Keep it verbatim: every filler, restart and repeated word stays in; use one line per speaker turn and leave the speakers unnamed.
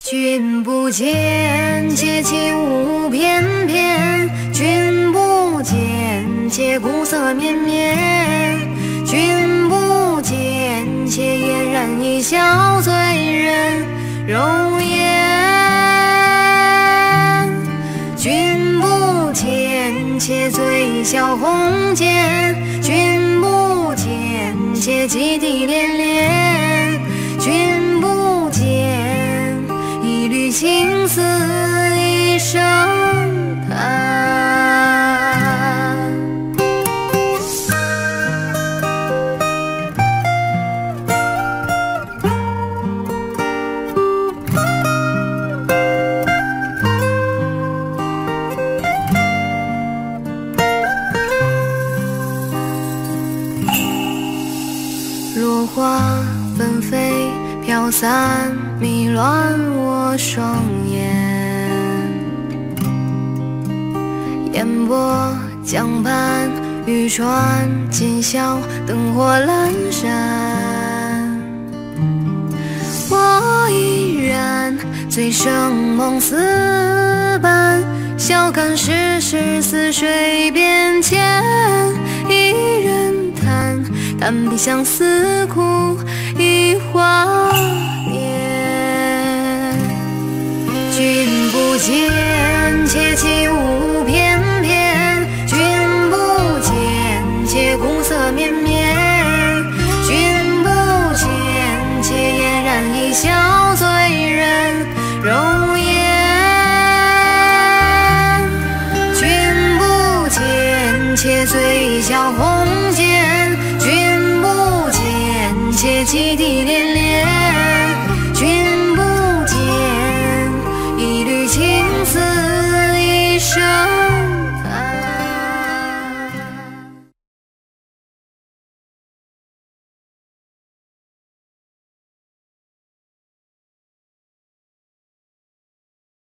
君不见，且起舞翩翩；君不见，且鼓瑟绵绵；君不见，且嫣然一笑，醉人容颜。君不见，且醉笑红间；君不见，且泣涕连连；君不见，一缕青丝一声叹。落花纷飞，飘散迷乱我双眼。烟波江畔，渔船今宵，灯火阑珊。我依然醉生梦死般，笑看世事似水变迁。一人叹，叹彼相思苦已华年。君不见，且起舞翩翩；君不见，且鼓瑟绵绵；君不见，且嫣然一笑，醉人容颜。君不见，且醉笑红间；君不见，且泣涕